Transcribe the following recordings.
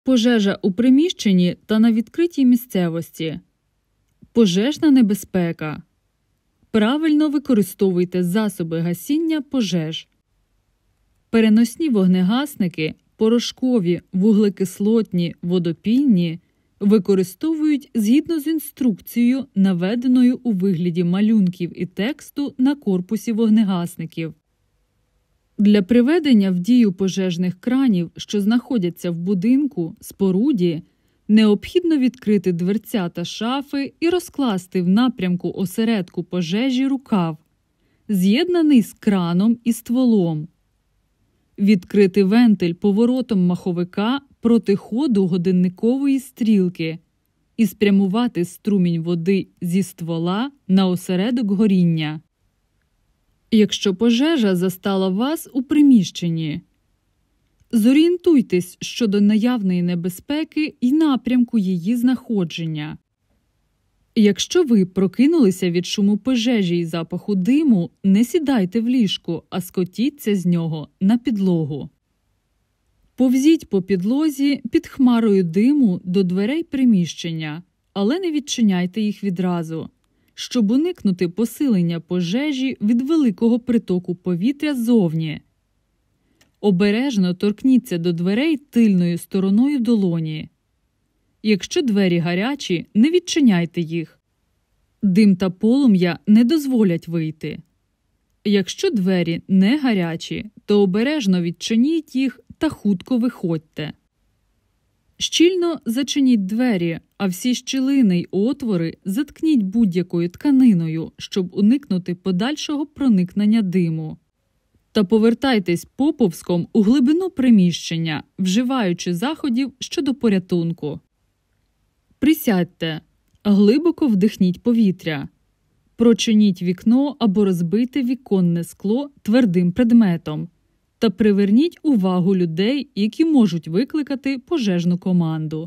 Пожежа у приміщенні та на відкритій місцевості. Пожежна небезпека. Правильно використовуйте засоби гасіння пожеж. Переносні вогнегасники, порошкові, вуглекислотні, водопільні використовують згідно з інструкцією, наведеною у вигляді малюнків і тексту на корпусі вогнегасників. Для приведення в дію пожежних кранів, що знаходяться в будинку, споруді, необхідно відкрити дверцята шафи і розкласти в напрямку осередку пожежі рукав, з'єднаний з краном і стволом. Відкрити вентиль поворотом маховика проти ходу годинникової стрілки і спрямувати струмінь води зі ствола на осередок горіння. Якщо пожежа застала вас у приміщенні, зорієнтуйтесь щодо наявної небезпеки і напрямку її знаходження. Якщо ви прокинулися від шуму пожежі і запаху диму, не сідайте в ліжку, а скотіться з нього на підлогу. Повзіть по підлозі під хмарою диму до дверей приміщення, але не відчиняйте їх відразу, щоб уникнути посилення пожежі від великого притоку повітря ззовні. Обережно торкніться до дверей тильною стороною долоні. Якщо двері гарячі, не відчиняйте їх. Дим та полум'я не дозволять вийти. Якщо двері не гарячі, то обережно відчиніть їх та хутко виходьте. Щільно зачиніть двері, а всі щілини й отвори заткніть будь-якою тканиною, щоб уникнути подальшого проникнення диму. Та повертайтесь поповзком у глибину приміщення, вживаючи заходів щодо порятунку. Присядьте, глибоко вдихніть повітря. Прочиніть вікно або розбийте віконне скло твердим предметом та приверніть увагу людей, які можуть викликати пожежну команду.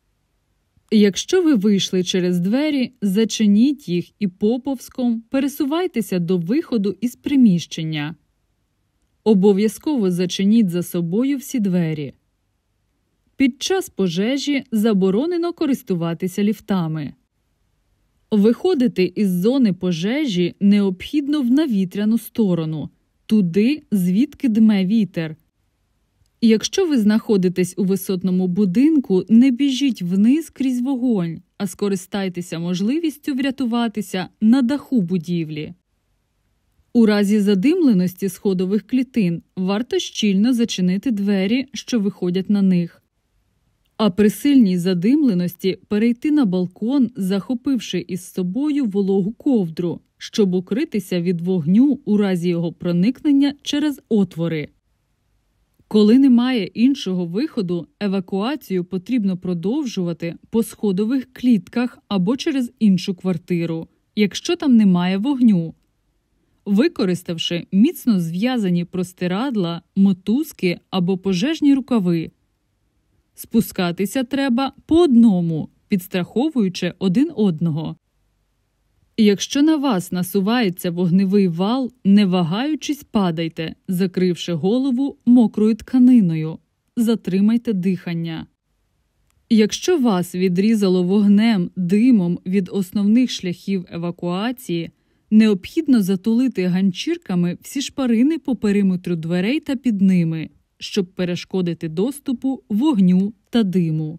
Якщо ви вийшли через двері, зачиніть їх і поповзком пересувайтеся до виходу із приміщення. Обов'язково зачиніть за собою всі двері. Під час пожежі заборонено користуватися ліфтами. Виходити із зони пожежі необхідно в навітряну сторону, туди, звідки дме вітер. Якщо ви знаходитесь у висотному будинку, не біжіть вниз крізь вогонь, а скористайтеся можливістю врятуватися на даху будівлі. У разі задимленості сходових клітин варто щільно зачинити двері, що виходять на них. А при сильній задимленості перейти на балкон, захопивши із собою вологу ковдру, щоб укритися від вогню у разі його проникнення через отвори. Коли немає іншого виходу, евакуацію потрібно продовжувати по сходових клітках або через іншу квартиру, якщо там немає вогню, використавши міцно зв'язані простирадла, мотузки або пожежні рукави. Спускатися треба по одному, підстраховуючи один одного. Якщо на вас насувається вогневий вал, не вагаючись падайте, закривши голову мокрою тканиною. Затримайте дихання. Якщо вас відрізало вогнем, димом від основних шляхів евакуації, необхідно затулити ганчірками всі шпарини по периметру дверей та під ними, щоб перешкодити доступу вогню та диму.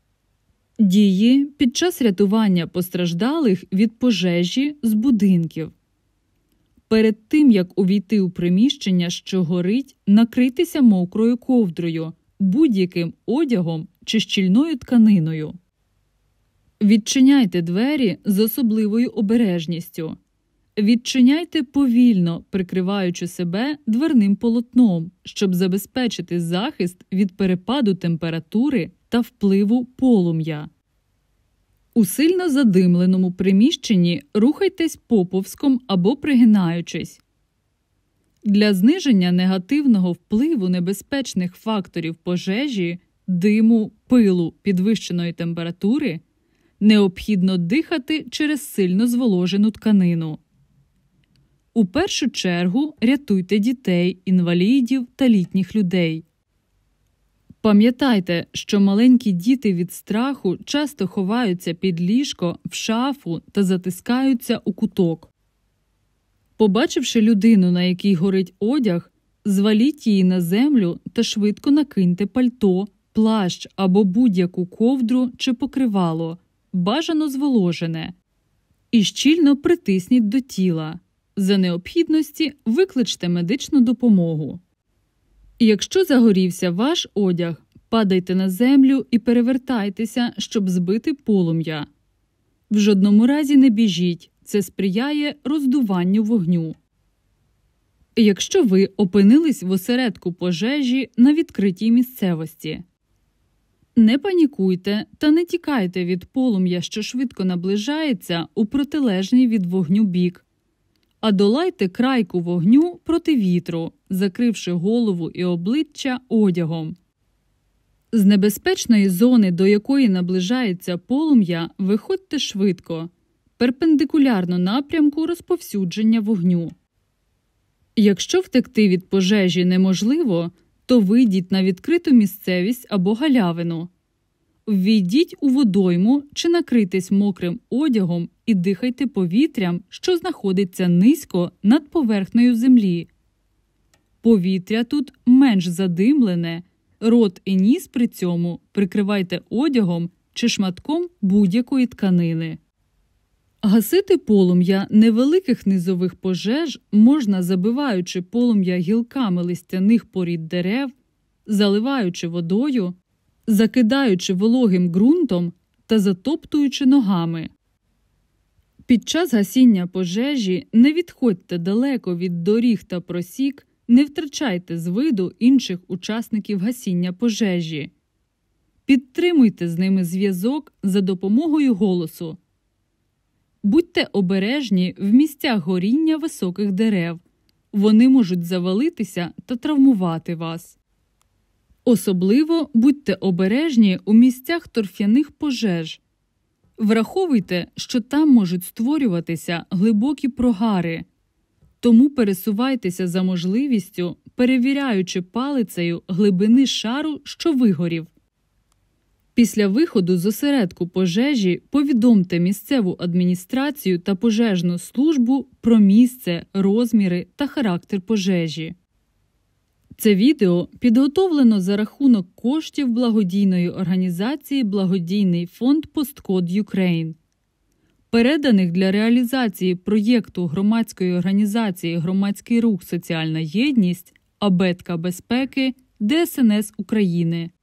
Дії під час рятування постраждалих від пожежі з будинків. Перед тим, як увійти у приміщення, що горить, накрийтеся мокрою ковдрою, будь-яким одягом чи щільною тканиною. Відчиняйте двері з особливою обережністю. Відчиняйте повільно, прикриваючи себе дверним полотном, щоб забезпечити захист від перепаду температури та впливу полум'я. У сильно задимленому приміщенні рухайтесь поповзком або пригинаючись. Для зниження негативного впливу небезпечних факторів пожежі, диму, пилу, підвищеної температури, необхідно дихати через сильно зволожену тканину. У першу чергу рятуйте дітей, інвалідів та літніх людей. Пам'ятайте, що маленькі діти від страху часто ховаються під ліжко, в шафу та затискаються у куток. Побачивши людину, на якій горить одяг, зваліть її на землю та швидко накиньте пальто, плащ або будь-яку ковдру чи покривало, бажано зволожене, і щільно притисніть до тіла. За необхідності викличте медичну допомогу. Якщо загорівся ваш одяг, падайте на землю і перевертайтеся, щоб збити полум'я. В жодному разі не біжіть, це сприяє роздуванню вогню. Якщо ви опинились в осередку пожежі на відкритій місцевості, не панікуйте та не тікайте від полум'я, що швидко наближається у протилежний від вогню бік, а долайте крайку вогню проти вітру, закривши голову і обличчя одягом. З небезпечної зони, до якої наближається полум'я, виходьте швидко, перпендикулярно напрямку розповсюдження вогню. Якщо втекти від пожежі неможливо, то вийдіть на відкриту місцевість або галявину. Ввійдіть у водойму чи накрийтесь мокрим одягом і дихайте повітрям, що знаходиться низько над поверхнею землі. Повітря тут менш задимлене, рот і ніс при цьому прикривайте одягом чи шматком будь-якої тканини. Гасити полум'я невеликих низових пожеж можна, забиваючи полум'я гілками листяних порід дерев, заливаючи водою, закидаючи вологим ґрунтом та затоптуючи ногами. Під час гасіння пожежі не відходьте далеко від доріг та просік, не втрачайте з виду інших учасників гасіння пожежі. Підтримуйте з ними зв'язок за допомогою голосу. Будьте обережні в місцях горіння високих дерев. Вони можуть завалитися та травмувати вас. Особливо будьте обережні у місцях торфяних пожеж. Враховуйте, що там можуть створюватися глибокі прогари. Тому пересувайтеся за можливістю, перевіряючи палицею глибини шару, що вигорів. Після виходу з осередку пожежі повідомте місцеву адміністрацію та пожежну службу про місце, розміри та характер пожежі. Це відео підготовлено за рахунок коштів благодійної організації «Благодійний фонд Посткод Юкрейн», переданих для реалізації проєкту громадської організації «Громадський рух Соціальна єдність», абетка безпеки, ДСНС України.